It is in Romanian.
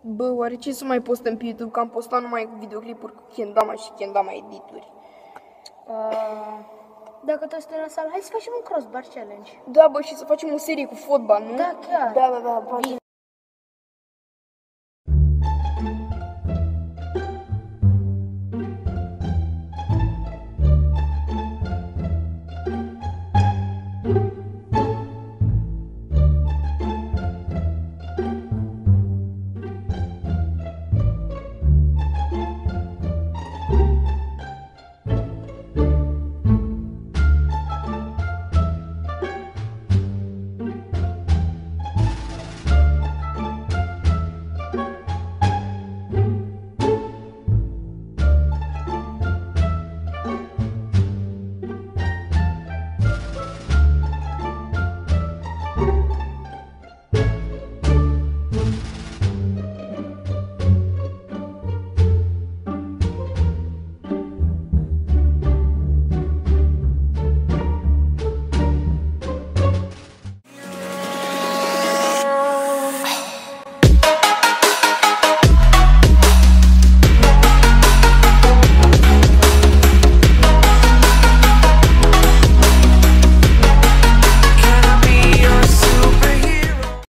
Bă, oare ce să mai postăm pe YouTube? Că am postat numai videoclipuri cu Kendama și Kendama edituri. Dacă tot suntem la sală, hai să facem un crossbar challenge. Da, bă, și să facem o serie cu fotbal, nu? Da, chiar. Da, poate.